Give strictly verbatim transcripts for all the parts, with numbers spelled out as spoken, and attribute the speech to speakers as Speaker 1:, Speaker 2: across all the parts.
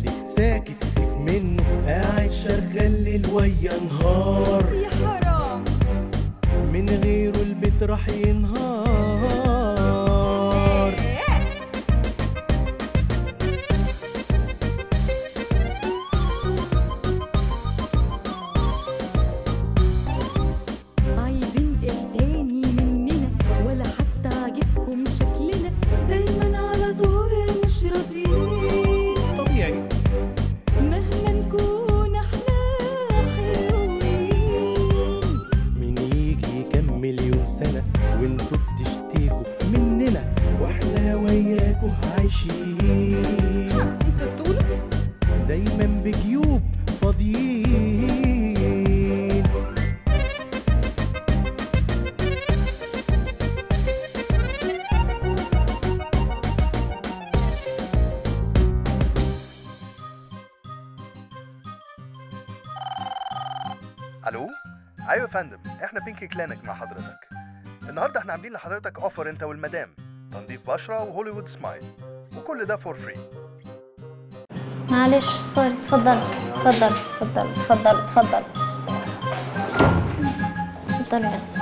Speaker 1: بيتك ساكت منه، قاعد شغال ليل ويا نهار،
Speaker 2: يا حرام
Speaker 1: من غيره البيت راح ينهار.
Speaker 2: عايزين ايه تاني مننا؟ ولا حتى عاجبكم شكلنا، دايما على دور مش راضيين.
Speaker 1: طبيعي
Speaker 2: مهما نكون احنا حلوين،
Speaker 1: مين يجي يكمل مليون سنة وانتوا بتشتكوا مننا واحنا وياكوا عايشين.
Speaker 2: انتوا تقولوا
Speaker 1: دايما بجيوب فاضيين.
Speaker 3: الو، ايوه يا فندم، احنا بينكي كلينك مع حضرتك. النهارده احنا عاملين لحضرتك اوفر انت والمدام، تنظيف بشره وهوليوود سمايل، وكل ده فور فري.
Speaker 4: معلش سوري، اتفضل اتفضل اتفضل اتفضل اتفضل اتفضل يا أنس.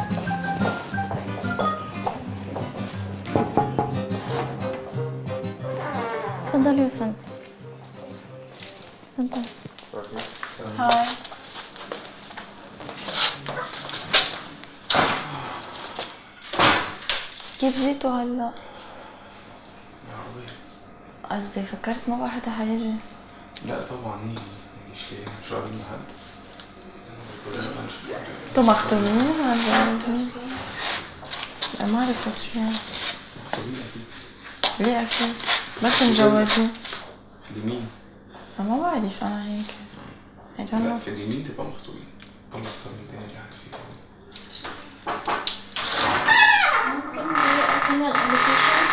Speaker 4: اتفضلوا يا فندم. اتفضل. هاي. كيف جيتوا هلا؟ قصدي فكرت ما واحد حيجي.
Speaker 5: لا طبعا مين مش ليه، مش قابلين حد.
Speaker 4: انتوا مخطوبين ولا متجوزين؟ لا ما عرفت شو يعني.
Speaker 5: مخطوبين اكيد.
Speaker 4: ليه اكيد؟ بدكم متجوزين؟
Speaker 5: لمين؟
Speaker 4: ما بعرف انا هيك.
Speaker 5: لا في اليمين تبقى مخطوبين. الله يستر من الدنيا اللي قاعد فيها.
Speaker 4: كمان ابلكيشن.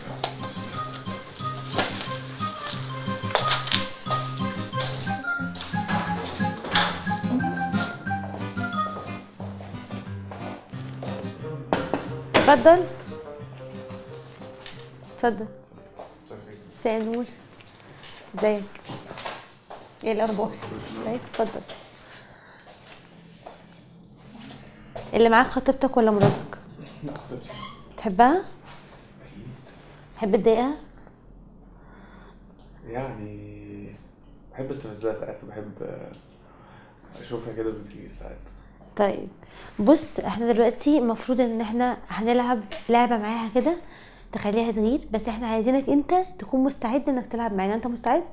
Speaker 6: اتفضل اتفضل. مساء النور، ازيك؟ ايه الاخبار؟ كويس. اتفضل. اللي معاك خطيبتك ولا مراتك؟
Speaker 5: لا خطيبتي.
Speaker 6: تحبها؟ تحب تضايقها؟
Speaker 5: يعني بحب استفزها ساعات، وبحب اشوفها كده بتغير ساعات.
Speaker 6: طيب بص، احنا دلوقتي المفروض ان احنا هنلعب لعبه معاها كده تخليها تغير، بس احنا عايزينك انت تكون مستعد انك تلعب معانا. انت مستعد؟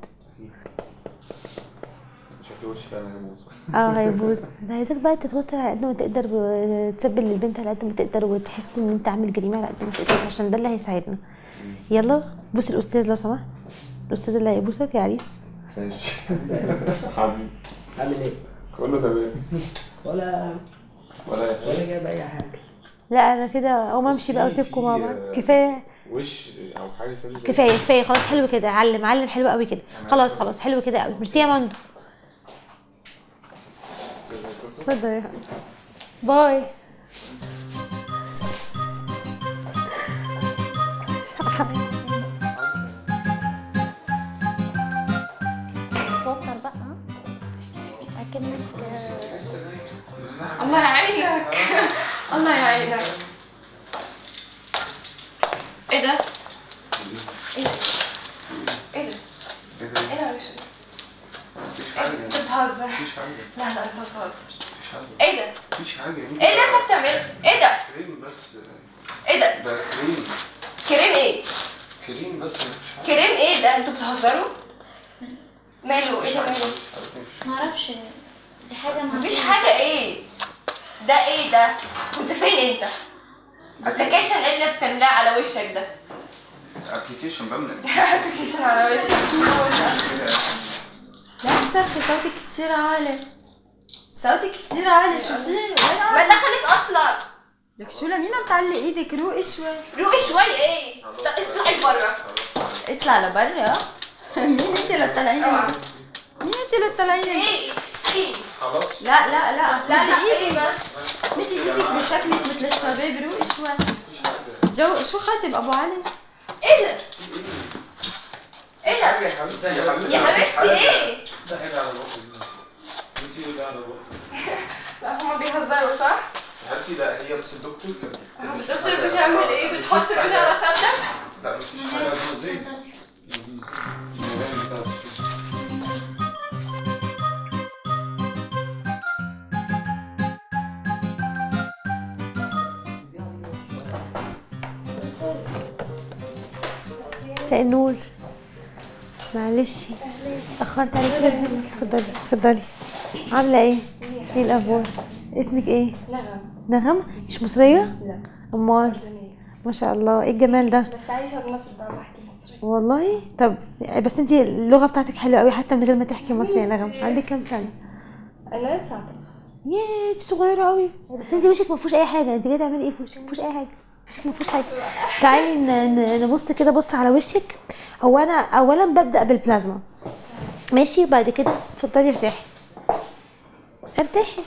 Speaker 5: شكلي وشي فعلا هيبوظ.
Speaker 6: اه هيبوظ. انا عايزاك بقى تتوتر على قد ما تقدر وتسبل للبنت على قد ما تقدر وتحس ان انت عامل جريمه على قد ما تقدر، عشان ده اللي هيساعدنا. يلا بوس الاستاذ لو سمحت. الاستاذ اللي هيبوسك يا عريس.
Speaker 5: ماشي حبيبي.
Speaker 7: عامل ايه؟
Speaker 5: كله تمام.
Speaker 7: ولا
Speaker 5: ولا
Speaker 7: ولا جايب اي حاجه.
Speaker 6: لا انا كده اقوم امشي بقى واسيبكم مع بعض. كفايه
Speaker 5: وش او حاجه كده.
Speaker 6: كفايه كفايه خلاص. حلو كده، علم علم حلو قوي كده. خلاص خلاص حلو كده قوي. ميرسي يا مندو. اتفضل يا حبيبي. باي.
Speaker 4: توتر بقى. اكنك
Speaker 8: الله يعينك. الله يعينك. ايه ده؟ ايه ده؟ ايه ده؟ ايه ده يا باشا؟
Speaker 5: مفيش حاجه.
Speaker 8: انت بتهزر.
Speaker 5: مفيش حاجه.
Speaker 8: لا لا انت بتهزر.
Speaker 5: مفيش حاجه.
Speaker 8: ايه ده؟
Speaker 5: مفيش حاجه.
Speaker 8: ايه اللي انت بتعمله؟ ايه ده؟
Speaker 5: كريم بس.
Speaker 8: ايه ده؟
Speaker 5: ده كريم.
Speaker 8: كريم ايه؟
Speaker 5: كريم بس مفيش حاجه.
Speaker 8: كريم ايه ده؟ انتوا بتهزروا؟ ماله؟ ايه ده ماله؟
Speaker 4: معرفش دي حاجه.
Speaker 8: مفيش حاجه. ايه ده؟ ايه ده؟ كنت فين انت؟ ابلكيشن ايه اللي بتملاه على وشك ده؟
Speaker 5: ابلكيشن بملى.
Speaker 8: ابلكيشن على وشك.
Speaker 9: لا تصرخي، صوتك كتير عالي. صوتك كتير عالي. شوفيه
Speaker 8: ما دخلك اصلا.
Speaker 9: لك شو لمين عم تعلي ايدك؟ روقي شوي.
Speaker 8: روقي شوي ايه؟ اطلعي برا.
Speaker 9: اطلع لبرا. مين انت اللي تطلعيني؟ مين انت اللي تطلعيني؟
Speaker 8: ايه ايه
Speaker 5: خلاص.
Speaker 9: لا لا لا
Speaker 8: لا
Speaker 9: مدي
Speaker 8: لا
Speaker 9: ايدك
Speaker 8: ايه بس.
Speaker 9: مدي ايدك بشكلك مثل الشباب. روقي شوي. جو شو خاتم ابو علي؟
Speaker 8: ايه ده؟ ايه ده؟
Speaker 5: يا حبيبتي يا حبيبتي
Speaker 8: يا حبيبتي ايه؟
Speaker 5: سهل على بقك. انتي اللي على بقك.
Speaker 8: لا هما بيهزروا صح؟
Speaker 5: يا حبيبتي ده هي بس الدكتور كان
Speaker 8: الدكتور بتعمل ايه؟ بتحط الايد على خدك؟
Speaker 5: لا مفيش حاجه اسمها زي
Speaker 6: مساء النور. معلش اخرت عليك كده. اتفضلي اتفضلي. عامله ايه؟ ايه الاخبار؟ اسمك ايه؟
Speaker 4: نغم.
Speaker 6: نغم؟ مش مصريه؟
Speaker 4: لا.
Speaker 6: امال؟ ما شاء الله. ايه الجمال ده؟
Speaker 4: بس عايزه مصر بقى بحكي مصري.
Speaker 6: والله؟ طب بس انتي اللغه بتاعتك حلوه قوي حتى من غير ما تحكي مصري يا نغم. عندك كام سنه؟
Speaker 4: انا تسعتاشر.
Speaker 6: ياه دي صغيره قوي. بس انتي وشك ما فيهوش اي حاجه. انتي جايه تعملي ايه في وشك؟ ما فيهوش اي حاجه. وشك ما فيهوش حاجه. تعالي ن- ن- نبص كده. بص على وشك. هو انا اولا ببدا بالبلازما ماشي. وبعد كده اتفضلي ارتاحي ارتاحي.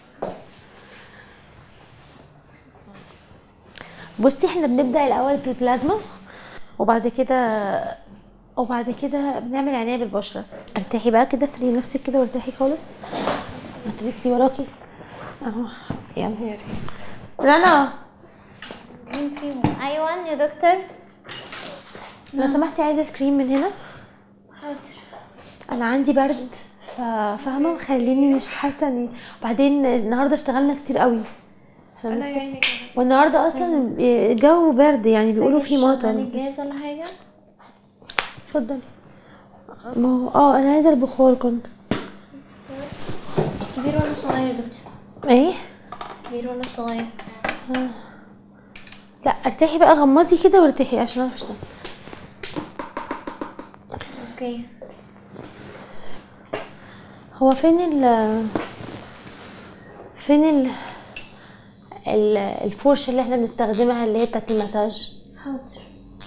Speaker 6: بصي احنا بنبدا الاول بالبلازما وبعد كده وبعد كده بنعمل عنايه بالبشره. ارتاحي بقى كده. فري نفسك كده وارتاحي خالص. هتركتي وراكي اهو. يلا رنا.
Speaker 10: ايوه يا دكتور.
Speaker 6: لو سمحتي عايزه كريم من هنا.
Speaker 10: حاضر.
Speaker 6: انا عندي برد فاهمه مخليني مش حاسه اني. وبعدين النهارده اشتغلنا كتير قوي.
Speaker 4: انا يعني كده.
Speaker 6: والنهارده اصلا الجو برد يعني بيقولوا في مطر.
Speaker 10: جاهز ولا حاجه؟
Speaker 6: اتفضلي. ما هو اه انا عايزه البخار كنت.
Speaker 10: كبير ولا صغير يا دكتور؟
Speaker 6: ايه؟
Speaker 10: كبير ولا صغير؟
Speaker 6: آه. لا ارتاحي بقى. غمضي كده وارتاحي عشان اعرف اشتغل.
Speaker 10: اوكي.
Speaker 6: هو فين ال فين ال ال- الفرشه اللي احنا بنستخدمها اللي هي بتاعت المساج؟
Speaker 10: حاضر.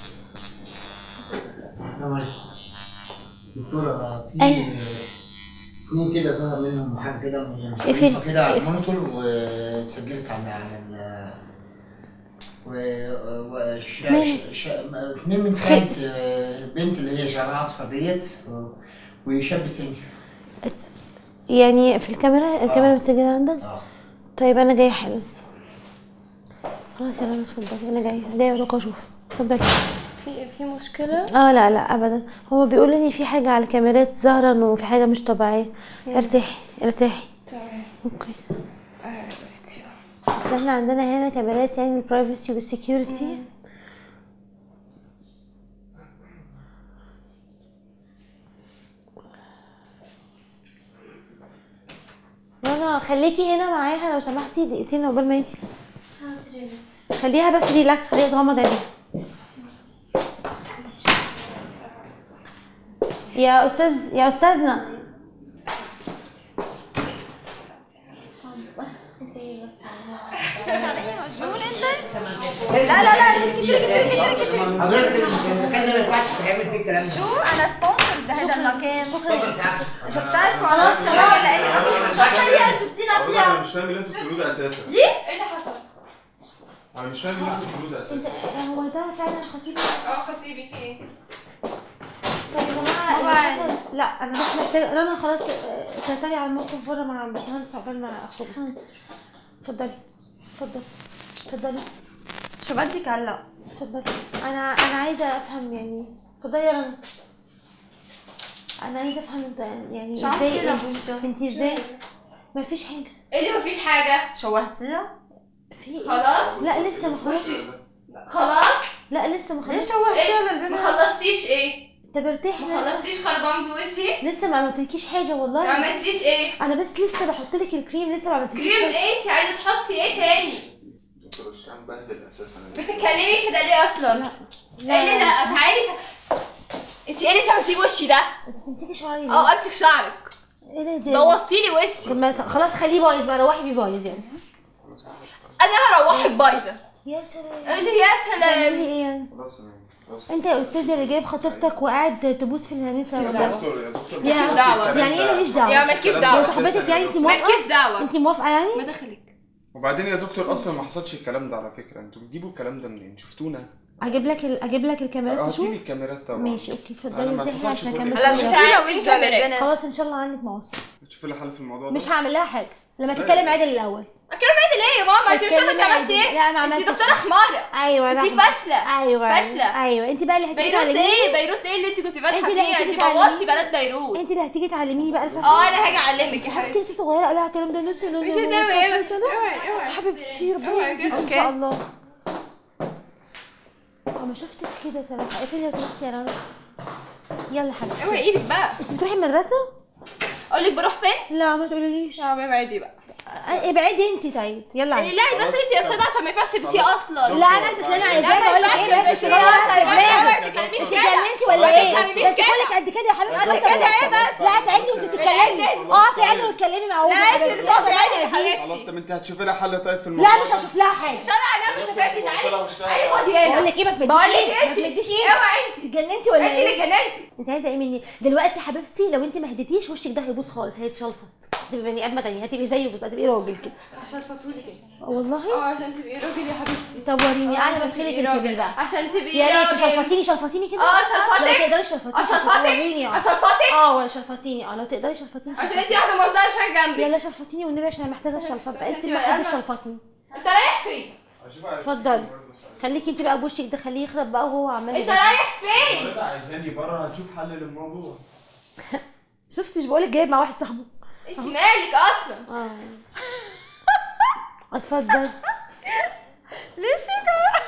Speaker 7: دكتورة
Speaker 6: أيوة.
Speaker 7: في اثنين كده ظهر منهم حاجة كده
Speaker 6: إيه في-
Speaker 7: مصنفة كده على
Speaker 6: إيه؟
Speaker 7: المونيتور واتسجلت على على ال و و ش-
Speaker 6: مين؟
Speaker 7: ش- ش- اتنين من خالة البنت اللي هي شعرها اصفر ديت وشاب تاني.
Speaker 6: يعني في الكاميرا الكاميرا مسجله عندك؟
Speaker 7: اه
Speaker 6: طيب انا جايه حالا. خلاص يا رنا اتفضلي. انا جايه جايه وراك اشوف. اتفضلي.
Speaker 4: في في مشكله؟
Speaker 6: اه لا لا ابدا. هما بيقولوا لي في حاجه على الكاميرات ظاهره انه في حاجه مش طبيعيه. ارتاحي ارتاحي.
Speaker 4: تمام.
Speaker 6: اوكي.
Speaker 4: اه
Speaker 6: بس احنا عندنا هنا كاميرات يعني البرايفسي والسكيورتي. رنا خليكي هنا معاها لو سمحتي دقيقتين عقبال ما يجي.
Speaker 10: حاضر يا دكتور.
Speaker 6: خليها بس ريلاكس. خليها تغمض عينيها. يا استاذ يا استاذنا.
Speaker 9: مشغول انت؟ لا لا لا تركي تركي تركي تركي تركي.
Speaker 7: حضرتك المكان ده ما ينفعش تتعمل فيه الكلام ده.
Speaker 9: شو انا سبونسر بهذا المكان.
Speaker 7: اتفضل سعادتك.
Speaker 9: شو بتعرفوا خلاص كمان لاني ما في شو الطريقه جبتينا
Speaker 5: انا
Speaker 9: فيها؟
Speaker 5: مش فاهم اللي انتوا بتقولوه ده اساسا.
Speaker 8: ايه اللي حصل؟
Speaker 5: انا مش فاهم اللي انتوا بتقولوه ده اساسا.
Speaker 6: هو ده فعلا خطيب؟
Speaker 8: اه خطيبي في ايه؟
Speaker 6: طيب يا جماعه اللي حصل- لا انا بس محتاجه. رنا خلاص آه، سيطري على الموقف بره مع الباشمهندس عقبال ما اخرج. اتفضلي اتفضلي اتفضلي
Speaker 9: شو بدك هلا؟
Speaker 6: اتفضلي. انا انا عايزه افهم يعني. اتفضلي يا رنا. انا عايزه افهم انت يعني
Speaker 9: شو عملتي
Speaker 6: ازاي
Speaker 9: لها
Speaker 6: انت
Speaker 9: بوشها؟
Speaker 6: انت ازاي ما فيش حاجه.
Speaker 8: ايه اللي مفيش حاجه؟
Speaker 9: شوهتيها؟
Speaker 6: في إيه؟
Speaker 8: خلاص؟
Speaker 6: لا لسه ما خلص.
Speaker 8: خلاص؟
Speaker 6: لا لسه ما
Speaker 9: ليه
Speaker 6: خلص.
Speaker 9: شوهتيها
Speaker 8: ما
Speaker 9: للبنت؟
Speaker 8: خلصتيش ايه؟
Speaker 6: طب ارتاحي.
Speaker 8: ما خلصتيش خربان بوشي؟
Speaker 6: لسه ما عملتلكيش حاجه
Speaker 8: ما
Speaker 6: والله.
Speaker 8: عملتيش ايه؟
Speaker 6: انا بس لسه بحط لك الكريم. لسه ما عملتلكيش
Speaker 8: كريم
Speaker 6: حاجه.
Speaker 8: ايه؟ انت عايزه تحطي ايه تاني؟
Speaker 5: دكتور مش عم بهدل اساسا.
Speaker 8: بتتكلمي كده ليه اصلا؟
Speaker 6: لا
Speaker 8: ايه اللي لا تعالي ت- انت ايه اللي تعمليه وشي ده؟
Speaker 6: انت تمسكي شعري ليه؟
Speaker 8: اه امسك شعرك.
Speaker 6: ايه ده دي؟
Speaker 8: بوظتيلي وشي.
Speaker 6: طب ما ت- خلاص خليه بايظ بقى. روحي بيه بايظ يعني.
Speaker 8: انا هروحك بايظه.
Speaker 6: يا سلام.
Speaker 8: ايه اللي يا
Speaker 6: تعملي
Speaker 8: سلام؟
Speaker 6: ايه يعني؟
Speaker 5: خلاص خلاص.
Speaker 6: انت يا استاذ اللي جايب خطيبتك وقاعد تبوس في الهريسه
Speaker 5: يا
Speaker 6: ولا
Speaker 5: دكتور يا دكتور
Speaker 6: يا-
Speaker 8: مالكيش دعوة.
Speaker 6: يعني ايه ماليش دعوه؟
Speaker 8: يا مالكيش
Speaker 6: يا
Speaker 8: دعوه.
Speaker 6: صاحبتك يعني انت موافقه؟
Speaker 8: مالكيش دعوه.
Speaker 6: انت موافقه يعني؟
Speaker 8: ما دخلك.
Speaker 5: وبعدين يا دكتور اصلا ما حصلش الكلام ده على فكره. انتوا بتجيبوا الكلام ده منين؟ شفتونا؟
Speaker 6: اجيب لك ال... اجيب لك الكاميرات تشوف.
Speaker 5: هاتيلي الكاميرات طبعا.
Speaker 6: ماشي اوكي اتفضلي.
Speaker 5: انا ما
Speaker 6: افتحي
Speaker 5: حصلش
Speaker 6: عشان
Speaker 5: كل
Speaker 6: الكاميرات.
Speaker 9: هلا مش هعمل وجه للبنت.
Speaker 6: خلاص ان شاء الله عندك مقص.
Speaker 5: تشوفي لي حل في الموضوع ده.
Speaker 6: مش هعمل لها حاجه لما تتكلم عادل الاول.
Speaker 8: اتكلم عادل ايه يا ماما؟ انت مش عارفه انت عملتي ايه؟
Speaker 6: لا ما عملتش.
Speaker 8: انت دكتوره حماره.
Speaker 6: ايوه
Speaker 8: انت فاشله.
Speaker 6: ايوه
Speaker 8: فاشله.
Speaker 6: ايوه انت بقى اللي هتيجي
Speaker 8: بيروت
Speaker 6: تعلميني.
Speaker 8: ايه؟ بيروت ايه اللي انت كنت فاتحه
Speaker 6: انت اللي
Speaker 8: فيها؟
Speaker 6: هتيجي
Speaker 8: انت
Speaker 6: تعلميني.
Speaker 8: بوظتي بنات بيروت.
Speaker 6: انت اللي هتيجي تعلميني بقى الفاشل.
Speaker 8: اه انا هاجي اعلمك يا حبيبتي.
Speaker 6: انت صغيره قوي على الكلام ده لسه.
Speaker 8: مش هسوي ايه بس. اوعي اوعي
Speaker 6: حبيبتي ربنا
Speaker 8: اوعي
Speaker 6: يهديك
Speaker 8: كده.
Speaker 6: ان شاء الله. اه ما شفتش كده صراحه. اقفلي لو سمحتي يا رنا. يلا يا حبيبتي.
Speaker 8: اوعي ايدك بقى.
Speaker 6: انت بتروحي المدرسه؟
Speaker 8: اقول لك بروح فين؟
Speaker 6: لا ما تقوليليش.
Speaker 8: اه ابعدي بقى.
Speaker 6: ابعدي انت طيب. يلا
Speaker 8: لا بس انت يا استاذه عشان ما ينفعش تلبسيه اصلا.
Speaker 6: لا انا البس اللي انا عايزاه. بقول لك ايه بس اللي هو
Speaker 8: انت
Speaker 6: انت اتجننتي ولا ايه؟ انت كلك قد كده يا حبيبتي.
Speaker 8: قد كده ايه بس؟
Speaker 6: لا تعدي وانت بتتكلمي. اقفي عادي واتكلمي مع
Speaker 8: لا انت اللي تقفي عادي يا حبيبتي.
Speaker 5: خلاص طب انت هتشوفي لها حل طيب في الموضوع.
Speaker 6: لا مش هشوف لها حاجه.
Speaker 8: شرع انا مش فاكر تعالي. ايوه خدي هنا.
Speaker 6: بقول لك ايه ما تمديش
Speaker 8: بقول لك
Speaker 6: ايه؟ ما
Speaker 8: انت
Speaker 6: تمديش ايه؟
Speaker 8: اوعي انت.
Speaker 6: اتجننتي ولا
Speaker 8: انت اللي
Speaker 6: ايه؟
Speaker 8: اتجننتي.
Speaker 6: انت عايزه ايه مني؟ دلوقتي يا حبيبتي لو انت ما هديتيش وشك ده هيبوظ خالص. هيتشلفط. هتبقي بني ادمه تانيه. هتبقي زيه بالظبط. هتبقي راجل كده.
Speaker 8: عشان فاتولي كده.
Speaker 6: والله؟
Speaker 8: اه عشان تبقي راجل يا حبيبتي.
Speaker 6: طب وريني اعلى من خيرك الكبير بقى.
Speaker 8: عشان تبقي
Speaker 6: يا ريت
Speaker 8: راجل.
Speaker 6: شلفتيني شلفتيني كده.
Speaker 8: اه شلفتك.
Speaker 6: لو تقدري شلفتيني.
Speaker 8: عشان فاطمه.
Speaker 6: وريني
Speaker 8: عشان فاطمه.
Speaker 6: اه شلفتيني. اه لو تقدري شلفتيني.
Speaker 8: عشان انت واحده ما عشان جنبي.
Speaker 6: يلا شلفتيني والنبي عشان انا محتاجه الشلفه. بقيت ما حدش شلفتني.
Speaker 8: انت رايح فين؟
Speaker 6: اتفضلي. خليكي انت بقى بوشك ده خليه يخرب بقى وهو عمال.
Speaker 8: انت رايح فين؟
Speaker 5: انت عايزاني بره هتشوف حل للموضوع.
Speaker 6: شفتش بقولك جايب مع واحد صاحبه.
Speaker 8: انت مالك اصلا؟
Speaker 6: اه اتفضل.
Speaker 9: ليش هيك؟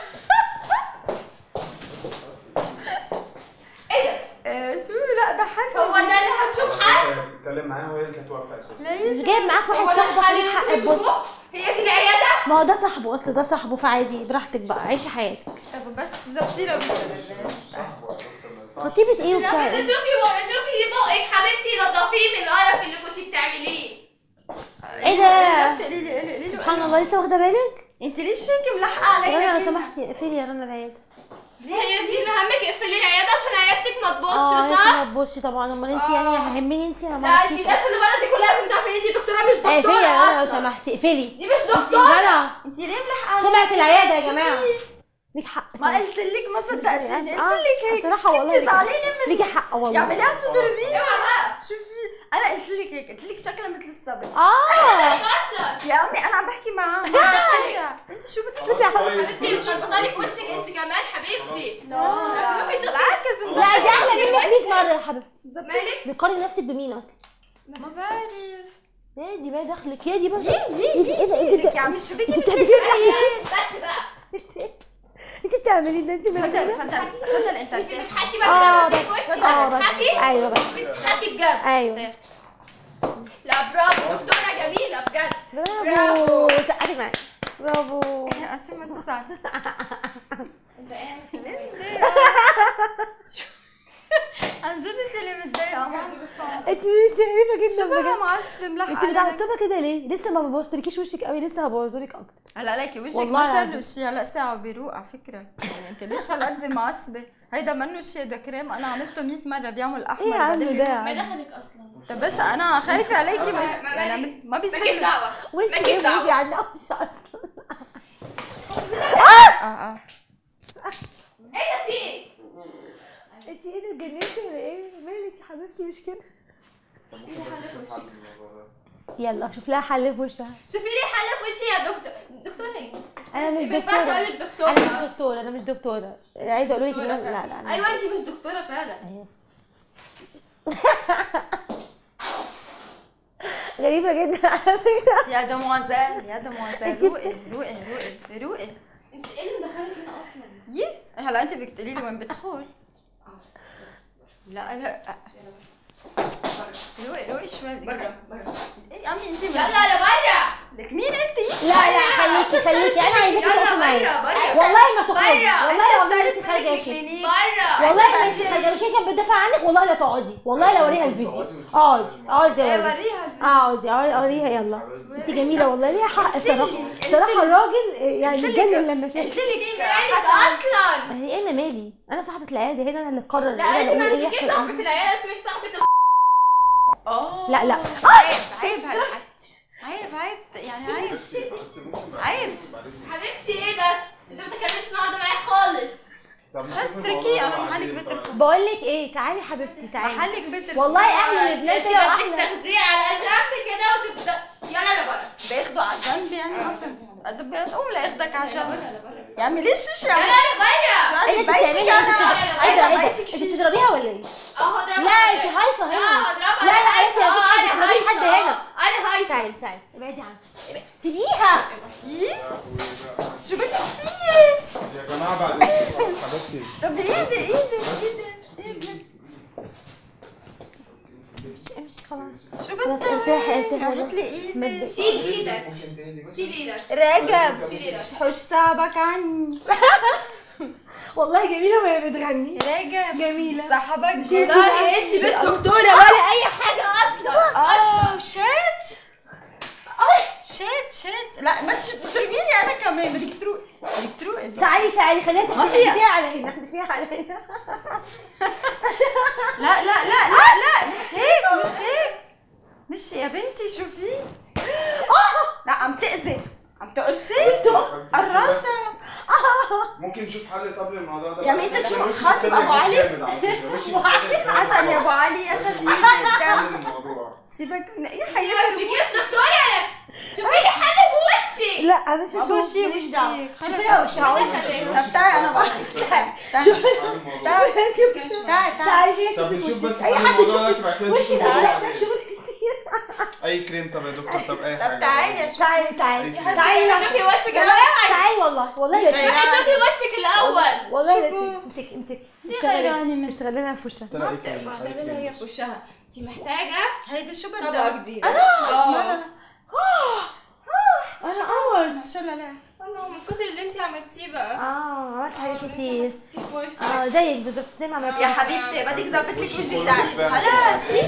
Speaker 8: ايه ده؟
Speaker 9: شو لا ضحكني.
Speaker 8: هو ده اللي هتشوف حل؟
Speaker 5: تتكلم معاها وهي اللي هتوقف اساسا.
Speaker 6: مش جايب معاك
Speaker 8: هو
Speaker 6: واحد
Speaker 8: ده
Speaker 6: صاحبك
Speaker 8: الحل
Speaker 6: ليك
Speaker 8: اللي
Speaker 6: حق
Speaker 8: انتوا
Speaker 6: تبص.
Speaker 8: بتشوفوه؟ هي دي العياده؟
Speaker 6: ما هو ده صاحبه اصل ده صاحبه فعادي براحتك بقى عيشي حياتك.
Speaker 9: طب بس ظبطي له وشها.
Speaker 6: خطيبة ايه
Speaker 8: لا
Speaker 6: وبتاع
Speaker 8: بس
Speaker 6: ايه؟
Speaker 8: شوفي بقى شوفي بقك حبيبتي نضفيه من القرف اللي كنتي بتعمليه.
Speaker 6: ايه ده؟
Speaker 9: قولي لي قولي لي
Speaker 6: سبحان الله لسه واخده بالك؟
Speaker 9: انت ليش هيك ملحقه
Speaker 6: رنا
Speaker 9: علينا؟
Speaker 6: لو سمحتي اقفلي يا رنا العياده.
Speaker 8: هي دي اللي همك اقفلي العياده عشان عيادتك ما
Speaker 6: اه
Speaker 8: تبصش
Speaker 6: انت
Speaker 8: صح؟
Speaker 6: ما تبصي طبعا. امال انت يعني ههمني انت انا ما
Speaker 8: لا انت
Speaker 6: عرفتيش.
Speaker 8: الناس اللي بره دي كلها لازم تعرفي ان انت دكتوره مش
Speaker 6: اقفلي
Speaker 8: دكتوره
Speaker 6: يا رنا لو
Speaker 8: اصلا.
Speaker 6: سمحتي اقفلي.
Speaker 8: دي مش دكتوره.
Speaker 6: رنا
Speaker 9: انت ليه ملحقه علينا؟
Speaker 6: سمعت العياده يا جماعه. ليك حق.
Speaker 9: ما قلت لك ما صدقتيني. قلت
Speaker 6: آه،
Speaker 9: لك هيك.
Speaker 6: بصراحة والله
Speaker 9: انت زعلانه مني.
Speaker 6: ليكي حق والله.
Speaker 9: يا عمي ليه بتضربيني؟
Speaker 8: اوعى
Speaker 9: شوفي انا قلت لك هيك. قلت لك شكلها مثل الصبي.
Speaker 6: اه
Speaker 8: اصلا.
Speaker 9: يا عمي انا عم بحكي معاها. انت شو بدك؟
Speaker 8: حبيبتي مش مربوطه لك وشك انت كمان حبيبتي.
Speaker 9: لا
Speaker 8: روحي شوفي.
Speaker 9: بالعكس
Speaker 6: لا دي احلى منك مية مره يا حبيبتي.
Speaker 8: مالك؟
Speaker 6: بتقارني نفسك بمين اصلا؟
Speaker 9: ما بعرف.
Speaker 6: يا دي ما دخلك يا دي بس.
Speaker 9: يي يي
Speaker 6: ايه ده ايه ده
Speaker 9: يي يا عمي شو بك
Speaker 6: انت
Speaker 9: انت
Speaker 6: بتعملي
Speaker 8: بس بقى.
Speaker 6: انت بتعملي ده انت
Speaker 9: تفضل
Speaker 6: بتعملي
Speaker 9: تفضل تفضل انت.
Speaker 8: انت بتضحكي
Speaker 6: اه
Speaker 8: بس
Speaker 6: بس
Speaker 8: في وشي
Speaker 6: اه بس
Speaker 8: بتضحكي؟
Speaker 6: ايوه بس
Speaker 8: بتضحكي بجد.
Speaker 6: ايوه
Speaker 8: لا برافو دكتوره جميله بجد.
Speaker 6: برافو سقفي معايا. برافو.
Speaker 9: عشان ما تزعل.
Speaker 8: انت قاعد في
Speaker 9: عن جد انت اللي متضايقه.
Speaker 6: انت مش شايفه جدا
Speaker 9: شبهها
Speaker 6: بجد.
Speaker 9: معصبه ملحقه
Speaker 6: انت
Speaker 9: علينا.
Speaker 6: متعصبه كده ليه؟ لسه ما ببوظتلكيش وشك قوي. لسه هبوظلك اكتر.
Speaker 9: هلا ليكي وجهك
Speaker 6: والله
Speaker 9: ما صار
Speaker 6: العظيم.
Speaker 9: له شيء. هلا ساعه بيروق على فكره. يعني انت ليش هالقد معصبه؟ هيدا منه شيء. ده كريم انا عملته مية مره بيعمل احمر.
Speaker 6: ايه يا عم
Speaker 9: وبعدين
Speaker 6: ده
Speaker 9: بيروق.
Speaker 6: يا
Speaker 8: ما
Speaker 6: عم؟
Speaker 8: دخلك اصلا.
Speaker 9: طب بس انا خايفه عليكي.
Speaker 8: ما-
Speaker 9: بس
Speaker 8: ما-
Speaker 9: يعني ما
Speaker 8: مالكيش
Speaker 9: بيصير.
Speaker 8: دعوه.
Speaker 6: وش
Speaker 8: مالكيش
Speaker 6: ايه
Speaker 8: دعوة.
Speaker 6: يعني وش اصلا.
Speaker 9: اه اه
Speaker 8: ايه ده في ايه؟
Speaker 6: انت ايه ده اتجننتي ولا ايه؟ مالك يا حبيبتي مش كده؟ يلا شوف لها حل في وشها.
Speaker 8: شوفي لي حل في وشي يا دكتور. دكتور ايه؟
Speaker 6: انا مش
Speaker 8: ما ينفعش
Speaker 6: دكتوره.
Speaker 8: اقول لك دكتوره.
Speaker 6: انا مش دكتوره. انا مش دكتوره. عايزه اقول لك ان انا لا لا انا
Speaker 8: ايوه انت مش دكتوره فعلا.
Speaker 6: ايوه غريبه جدا على فكره.
Speaker 9: يا دموازيل يا دموازيل روقي روقي روقي روقي.
Speaker 8: انت ايه اللي مدخلك هنا اصلا؟
Speaker 9: يي هلا انت بدك تقولي لي وين بدخل. لا لا روقي روقي شوي.
Speaker 8: برا برا.
Speaker 9: ايه يا عمي انت
Speaker 8: يلا لا برا.
Speaker 9: لك مين انت؟
Speaker 6: لا لا خليكي خليكي انا عايزاكي
Speaker 8: يلا
Speaker 6: تقفي معايا.
Speaker 8: برا برا.
Speaker 6: والله ما تخرجي.
Speaker 8: برا.
Speaker 6: والله والله انت خارجه يا شيخ.
Speaker 9: كلينيك.
Speaker 8: برا.
Speaker 6: والله ما انت خارجه. مش هي كانت بتدافع عنك. والله لا تقعدي. والله لا اوريها الفيديو. اقعدي اقعدي
Speaker 9: ايه
Speaker 6: يا ولد.
Speaker 9: وريها.
Speaker 6: اقعدي اوريها يلا. انت جميله والله. ليها حق الصراحه. الصراحه الراجل يعني اتجنن لما شاف.
Speaker 9: قلت لك
Speaker 8: انت مالك اصلا؟
Speaker 6: هي ايه انا مالي؟ انا صاحبه العياده هنا. انا اللي اقرر.
Speaker 8: لا
Speaker 6: انا
Speaker 8: انت
Speaker 6: اللي
Speaker 8: ما
Speaker 6: اقول ايه
Speaker 8: اسمكيش
Speaker 6: يحصل.
Speaker 8: صاحبه العياده اسمك صاحبه ال
Speaker 9: اه
Speaker 6: لا لا
Speaker 9: عيب عيب هالحكي. عيب عيب يعني عيب عيب.
Speaker 8: حبيبتي ايه بس؟ انت ما تتكلمش النهارده معايا خالص.
Speaker 9: خلاص اتركيه انا محلك بتركه.
Speaker 6: بقول لك ايه، تعالي حبيبتي تعالي
Speaker 9: محلك بتركه
Speaker 6: والله احلى لبنان كده واحلى.
Speaker 8: تاخديه على جنب كده وتبدا يلا انا بره.
Speaker 9: بياخدوا على جنب يعني ما فهمت. قوم لا ياخدك على جنب. يا عمي ليش شو يا عمي؟
Speaker 8: يلا انا بره.
Speaker 9: شو قاعد بيتك انا؟
Speaker 6: ايه ده ايه
Speaker 9: بيتك
Speaker 6: انت
Speaker 9: شيء.
Speaker 6: بتضربيها ولا ايه؟
Speaker 8: اه هضربها.
Speaker 6: لا انت هايصه هنا.
Speaker 8: لا هضربها.
Speaker 6: لا لا عايزه
Speaker 8: انا
Speaker 6: مفيش حد هنا.
Speaker 8: انا هايصه.
Speaker 6: تعالي تعالي ابعدي عنها. سيبيها.
Speaker 9: شو بدك فيه؟
Speaker 5: يا جماعه بعد اذنكم حبيبتي.
Speaker 9: طب ايدي ايدي ايدي ايدي.
Speaker 6: امشي خلاص.
Speaker 9: شو
Speaker 6: خلاص
Speaker 9: بدك؟
Speaker 6: ارتاحي ارتاحي.
Speaker 9: راحت لي ايدي.
Speaker 8: شيل ايدك. شيل ايدك.
Speaker 9: رجب
Speaker 8: شيل ايدك.
Speaker 9: حش صعبك عني.
Speaker 6: والله جميله وهي بتغني.
Speaker 9: رجب
Speaker 6: جميله.
Speaker 9: صاحبك
Speaker 8: والله انت مش دكتوره ولا اي حاجه اصلا.
Speaker 9: اه شات شات شات. لا ما تش تضربيني انا كمان. بدك تروقي بدك تروقي.
Speaker 6: تعالي تعالي خليها تحدفيها على هنا تحدفيها على هنا.
Speaker 9: لا لا لا لا لا مش هيك مش هيك. مش يا بنتي شوفي. لا عم تأذي عم تقرصي قراصة.
Speaker 5: ممكن نشوف حل طب للموضوع ده.
Speaker 9: يا عمي انت شو خاطب ابو علي؟ حسن يا ابو علي يا خفيف الدم. سيبك من اي
Speaker 8: بس
Speaker 9: حياتي.
Speaker 8: بكيس دكتوره انا. شوفي لي حل بوشي.
Speaker 6: لا مش هشوف.
Speaker 9: وشي
Speaker 6: ماليش دعوة.
Speaker 9: وشي
Speaker 6: شوفيها وشها.
Speaker 9: طب تعالي انا بعرفك. تعالي
Speaker 6: شوفي
Speaker 9: تعالي
Speaker 6: تعالي
Speaker 9: تعالي.
Speaker 6: تعالي
Speaker 5: طب نشوف بس
Speaker 6: اي
Speaker 5: حل
Speaker 6: حد
Speaker 5: الموضوع ده
Speaker 6: يشوف
Speaker 5: بعد كده
Speaker 6: وشي
Speaker 5: نشوف
Speaker 6: ده.
Speaker 5: الموضوع
Speaker 6: لا
Speaker 5: ده.
Speaker 6: شوفي كتير.
Speaker 5: اي كريم طب يا دكتور طب اي حاجه.
Speaker 9: طب تعالي يا
Speaker 6: تعالي تعالي تعالي
Speaker 8: شوفي وشك الاول.
Speaker 6: تعالي والله والله يا شيخ.
Speaker 8: شوفي وشك الاول.
Speaker 6: والله يا
Speaker 9: شوفوا.
Speaker 6: امسكي امسكي
Speaker 9: دي
Speaker 6: اشتغلي
Speaker 9: غيراني من
Speaker 6: اشتغلي لنا في وشها.
Speaker 5: طلع اي كريم.
Speaker 8: اشتغلها هي في وشها. انت محتاجه
Speaker 9: هيدي شو
Speaker 8: طبقه
Speaker 9: بدها؟
Speaker 8: جديده.
Speaker 9: اشمعنى؟
Speaker 6: انا قمر.
Speaker 9: ما شاء الله لا.
Speaker 8: والله من كتر اللي انت عملتيه بقى.
Speaker 6: اه عملت حاجات كتير.
Speaker 8: في وشك.
Speaker 6: اه زيك بالظبط زي ما عملت.
Speaker 9: يا حبيبتي بدك ظبط لك وجهك تعالي. خلاص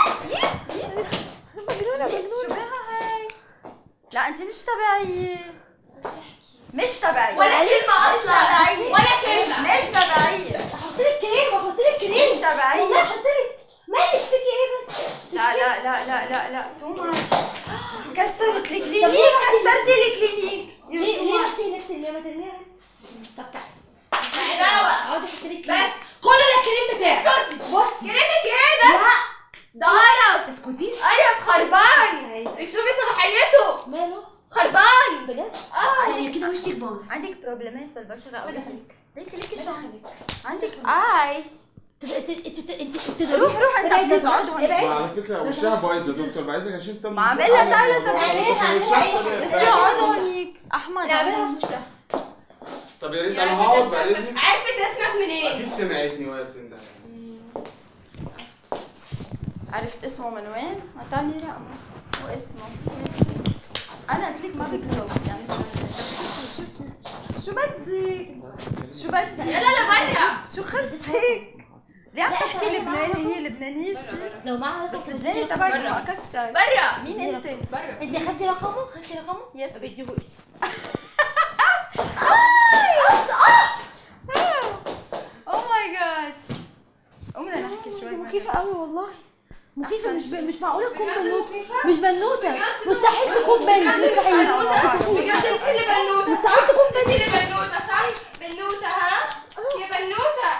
Speaker 6: مجنونه
Speaker 9: شو بها هاي؟ لا انت مش طبيعية. مش طبيعية.
Speaker 8: ولا كلمه
Speaker 9: مش
Speaker 8: اصلا.
Speaker 9: طبيعية.
Speaker 8: ولا كلمه.
Speaker 9: مش طبيعية.
Speaker 6: احط لك كريم احط لك كريم.
Speaker 9: مش طبيعية.
Speaker 6: والله احط لك مالك فيكي ايه بس.
Speaker 9: لا لا لا لا لا لا تو ماتش. كسرت الكلينيك كسرتي الكلينيك.
Speaker 6: ليه ليه رحتي هناك ترميها ما ترميها؟ طب تعالي
Speaker 8: دواء.
Speaker 6: اقعدي احط لك كريم.
Speaker 8: بس.
Speaker 6: كل الكريم بتاعك.
Speaker 8: اسكتي.
Speaker 6: بص
Speaker 8: كريمك ايه بس؟
Speaker 6: لا
Speaker 8: ده قرف.
Speaker 6: اسكتي.
Speaker 8: قرف خربان. اكشفي صلاحيته.
Speaker 6: ماله؟
Speaker 8: خربان.
Speaker 6: بجد؟
Speaker 8: اه
Speaker 6: يعني كده وشك باظ.
Speaker 9: عندك بروبلمات بالبشرة او ليك؟ ليكي ليكي شو عندك؟ عندك اي.
Speaker 6: انت انت انت
Speaker 9: روح روح انت بتزعد هون.
Speaker 5: على فكره وشها بايظ يا دكتور بعايزك عشان انت
Speaker 9: ما عاملها طاوله
Speaker 6: اعملها
Speaker 9: بس شو اقعد هونيك احمد.
Speaker 6: نعملها في وشها.
Speaker 5: طب يا ريت انا هقعد بعد اذنك.
Speaker 8: عرفت اسمك منين؟
Speaker 5: اكيد سمعتني وهي بتنده.
Speaker 9: عرفت اسمه من وين؟ اعطاني رقمه واسمه. ماشي. انا قلت لك ما بكذب يعني شو شوفي شوفي شو بدك؟ شو بدك؟
Speaker 8: يلا لبرا.
Speaker 9: شو خصك؟ ليه عم تحكي لبناني؟ هي لبنانية شيء
Speaker 6: لو معها
Speaker 9: بس لبناني تبعك ما كسر.
Speaker 8: برا.
Speaker 9: مين انت؟
Speaker 8: برا.
Speaker 6: انت خدتي رقمه؟ خدتي رقمه؟
Speaker 9: يس.
Speaker 6: بديهولي.
Speaker 9: اوه ماي جاد. قومنا نحكي شوي.
Speaker 6: مخيفة قوي والله. مخيفة مش
Speaker 9: أحسن.
Speaker 6: مش معقولة تكون
Speaker 8: بجد
Speaker 6: بنوتة.
Speaker 8: مخيفة؟
Speaker 6: مش بنوتة. مستحيل تكون بنت. مستحيل.
Speaker 8: بجد انت اللي بنوته.
Speaker 6: مستحيل تكون
Speaker 8: انت
Speaker 6: بنت.
Speaker 8: اللي بنوته صح؟ بنوته ها؟ يا بنوته.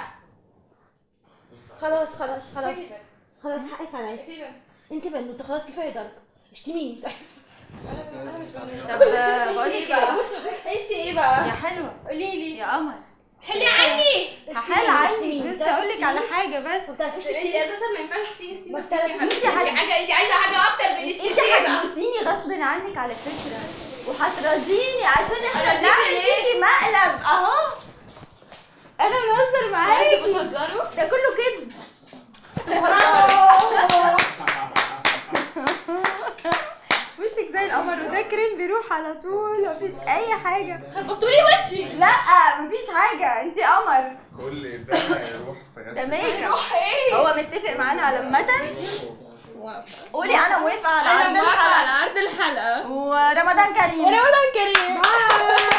Speaker 6: خلاص خلاص خلاص خلاص حقك عليا.
Speaker 8: كده.
Speaker 6: انت بنوتة خلاص كفاية ضرب. اشتميني.
Speaker 8: انا انا مش بنوته.
Speaker 9: طب بقول لك ايه؟
Speaker 8: انت ايه بقى؟
Speaker 9: يا حلوة
Speaker 8: قولي لي.
Speaker 9: يا قمر
Speaker 8: حلي عني.
Speaker 9: هحال عني بس اقول لك على حاجة بس.
Speaker 6: ما بتعرفيش
Speaker 8: انت
Speaker 6: تشتمي.
Speaker 8: اساسا ما ينفعش تيجي السيما.
Speaker 6: ما بتعرفيش
Speaker 8: انت حاجه انت عايزه حاجه اكتر من
Speaker 9: انت
Speaker 8: الشتيمه.
Speaker 9: هتبوسيني غصب عنك على فكرة وهتراضيني عشان احنا
Speaker 8: أراضيكي
Speaker 9: بنعمل
Speaker 8: ليه؟
Speaker 9: فيكي مقلب اهو. انا بهزر
Speaker 8: انتوا
Speaker 9: معاكي
Speaker 8: بتهزروا؟
Speaker 9: ده كله كده.
Speaker 8: انتوا بتهزروا.
Speaker 9: وشك زي القمر وده كريم بيروح على طول مفيش اي حاجة.
Speaker 8: خربطوا لي وشي.
Speaker 9: لا مفيش حاجة انت قمر.
Speaker 5: كل ده هيروح في
Speaker 9: ده ميك اب.
Speaker 8: روح ايه؟
Speaker 9: هو متفق معانا على المتن. قولي انا موافقة على عرض
Speaker 8: انا موافقه على
Speaker 9: الحلقة
Speaker 8: عرض الحلقه.
Speaker 9: ورمضان كريم.
Speaker 8: رمضان كريم.
Speaker 9: باي.